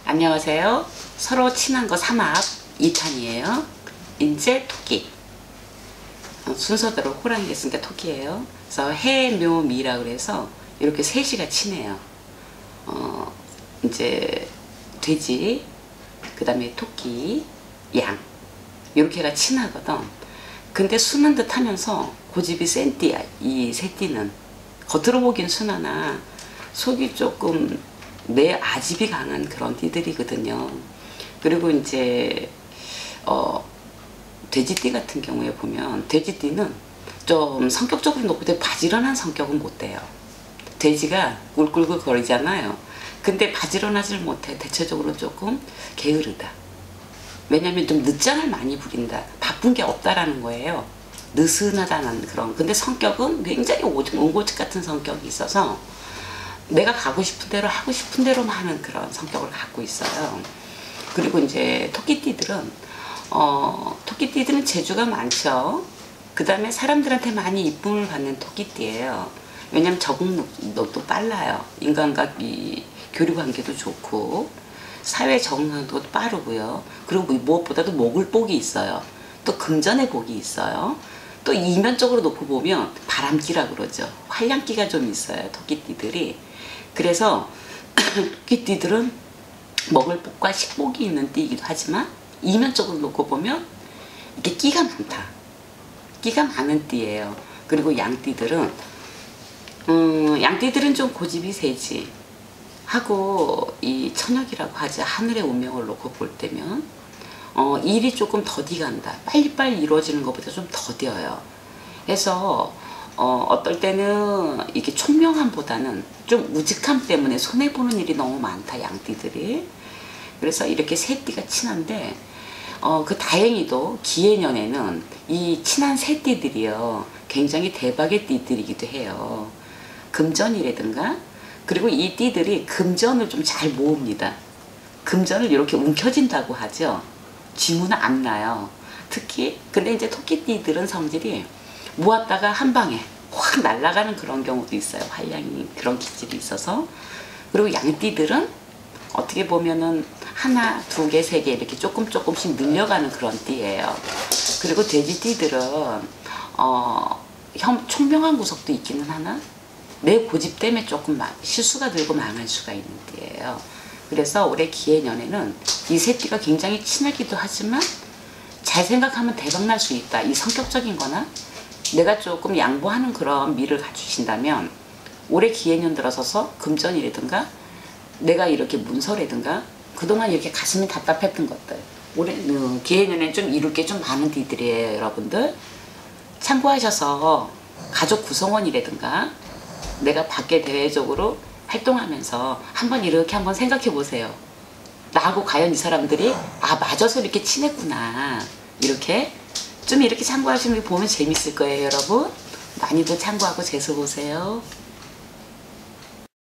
안녕하세요. 서로 친한 거 3합 2탄이에요. 이제 토끼. 순서대로 호랑이 했으니까 토끼예요. 그래서 해, 묘, 미라 그래서 이렇게 셋이가 친해요. 이제 돼지, 그 다음에 토끼, 양 이렇게가 친하거든. 근데 순한 듯 하면서 고집이 센 띠야. 이 세 띠는 겉으로 보긴 순하나 속이 조금 내 아집이 강한 그런 띠들이거든요. 그리고 이제 돼지띠 같은 경우에 보면 돼지띠는 좀 성격적으로 높은데 바지런한 성격은 못 돼요. 돼지가 꿀꿀꿀 거리잖아요. 근데 바지런하지를 못해. 대체적으로 조금 게으르다. 왜냐면 좀 늦장을 많이 부린다. 바쁜 게 없다라는 거예요. 느슨하다는 그런. 근데 성격은 굉장히 온고집 같은 성격이 있어서 내가 가고 싶은 대로 하고 싶은 대로만 하는 그런 성격을 갖고 있어요. 그리고 이제 토끼띠들은 재주가 많죠. 그 다음에 사람들한테 많이 이쁨을 받는 토끼띠예요. 왜냐면 적응력도 빨라요. 인간과 교류 관계도 좋고 사회 적응도 빠르고요. 그리고 무엇보다도 목을복이 있어요. 또 금전의 복이 있어요. 또 이면적으로 놓고 보면 바람기라 그러죠. 활량기가 좀 있어요. 토끼띠들이. 그래서 토끼띠들은 먹을 복과 식복이 있는 띠이기도 하지만 이면적으로 놓고 보면 이게 끼가 많다. 끼가 많은 띠예요. 그리고 양띠들은 좀 고집이 세지. 하고 이 천역이라고 하지. 하늘의 운명을 놓고 볼 때면 일이 조금 더디 간다. 빨리빨리 이루어지는 것보다 좀 더뎌요. 그래서 어떨 때는 이게 총명함보다는 좀 우직함 때문에 손해보는 일이 너무 많다. 양띠들이. 그래서 이렇게 세 띠가 친한데 그 다행히도 기해년에는 이 친한 세 띠들이요 굉장히 대박의 띠들이기도 해요. 금전이라든가. 그리고 이 띠들이 금전을 좀 잘 모읍니다. 금전을 이렇게 움켜진다고 하죠. 쥐문은 안 나요. 특히 근데 이제 토끼띠들은 성질이 모았다가 한 방에 확 날아가는 그런 경우도 있어요. 활량이 그런 기질이 있어서. 그리고 양띠들은 어떻게 보면은 하나, 두 개, 세 개 이렇게 조금씩 늘려가는 그런 띠예요. 그리고 돼지띠들은 총명한 구석도 있기는 하나 내 고집 때문에 조금 실수가 들고 망할 수가 있는 띠예요. 그래서 올해 기해년에는 이 세 띠가 굉장히 친하기도 하지만 잘 생각하면 대박 날 수 있다. 이 성격적인 거나 내가 조금 양보하는 그런 미를 갖추신다면 올해 기해년 들어서서 금전이라든가 내가 이렇게 문서라든가 그동안 이렇게 가슴이 답답했던 것들 올해 기해년에 좀 이룰 게 좀 많은 띠들이에요. 여러분들 참고하셔서 가족 구성원이라든가 내가 밖에 대외적으로 활동하면서 한번 생각해 보세요. 나하고 과연 이 사람들이 맞아서 이렇게 친했구나. 이렇게 좀 이렇게 참고하시면 보면 재밌을 거예요. 여러분 많이들 참고하고 재서 보세요.